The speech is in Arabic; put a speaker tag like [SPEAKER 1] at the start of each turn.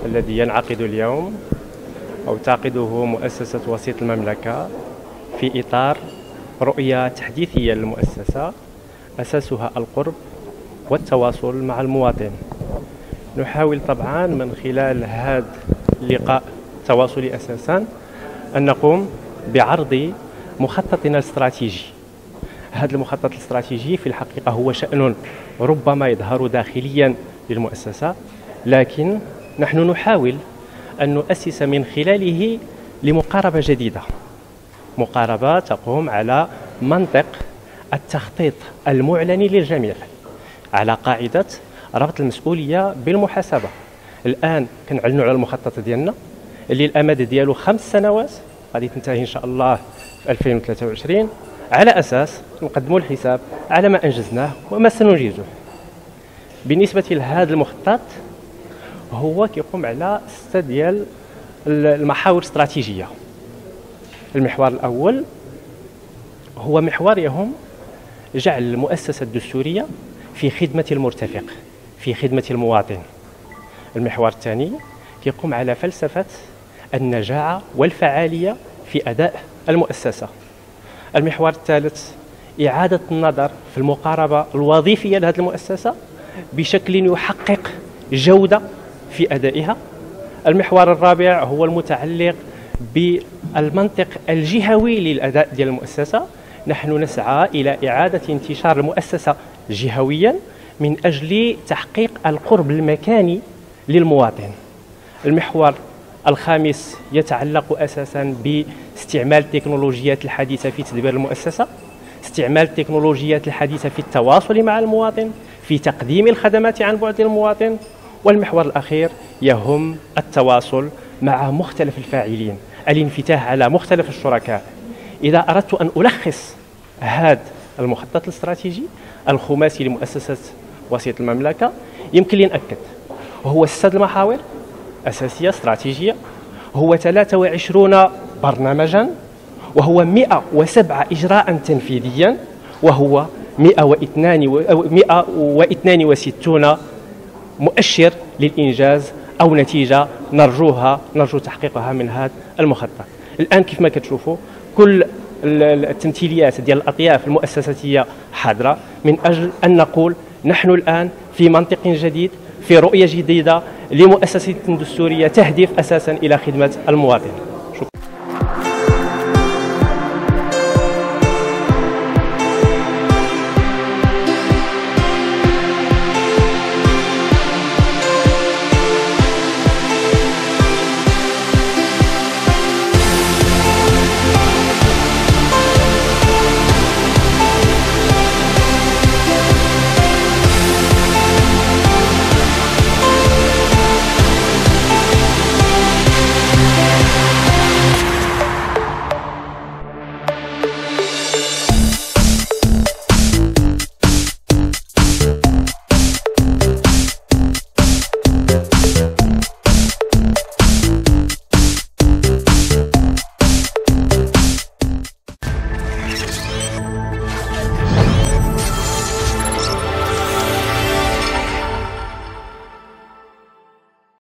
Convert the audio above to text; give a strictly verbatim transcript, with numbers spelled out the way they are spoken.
[SPEAKER 1] الذي ينعقد اليوم أو تعقده مؤسسة وسيط المملكة في إطار رؤية تحديثية للمؤسسة أساسها القرب والتواصل مع المواطن. نحاول طبعا من خلال هذا اللقاء التواصلي أساسا أن نقوم بعرض مخططنا الاستراتيجي. هذا المخطط الاستراتيجي في الحقيقة هو شأن ربما يظهر داخليا للمؤسسة، لكن نحن نحاول أن نؤسس من خلاله لمقاربة جديدة، مقاربة تقوم على منطق التخطيط المعلن للجميع على قاعدة ربط المسؤولية بالمحاسبة. الآن كنعلنوا على المخطط ديالنا اللي الأمد ديالو خمس سنوات غادي تنتهي إن شاء الله في ألفين وثلاثة وعشرين، على أساس نقدموا الحساب على ما أنجزناه وما سننجزه. بالنسبة لهذا المخطط هو كيقوم على ستة ديال المحاور استراتيجية. المحور الأول هو محور يهم جعل المؤسسة الدستورية في خدمة المرتفق، في خدمة المواطن. المحور الثاني يقوم على فلسفة النجاعة والفعالية في أداء المؤسسة. المحور الثالث إعادة النظر في المقاربة الوظيفية لهذه المؤسسة بشكل يحقق جودة في أدائها. المحور الرابع هو المتعلق بالمنطق الجهوي للأداء ديال المؤسسة. نحن نسعى إلى إعادة انتشار المؤسسة جهويا من أجل تحقيق القرب المكاني للمواطن. المحور الخامس يتعلق أساسا باستعمال التكنولوجيات الحديثة في تدبير المؤسسة، استعمال التكنولوجيات الحديثة في التواصل مع المواطن، في تقديم الخدمات عن بعد للمواطن. والمحور الأخير يهم التواصل مع مختلف الفاعلين، الانفتاح على مختلف الشركاء. إذا أردت أن ألخص هذا المخطط الاستراتيجي الخماسي لمؤسسة وسيط المملكة يمكن لي نأكد هو ست المحاور أساسية استراتيجية، هو ثلاثة وعشرين برنامجا، وهو مئة وسبعة إجراء تنفيذيا، وهو مئة واثنان وستون مؤشر للإنجاز أو نتيجة نرجوها نرجو تحقيقها من هذا المخطط. الآن كيف ما كتشوفوا كل التمثيليات ديال الأطياف المؤسساتية حاضرة من أجل أن نقول نحن الآن في منطق جديد، في رؤية جديدة لمؤسسة دستورية تهدف أساسا إلى خدمة المواطن.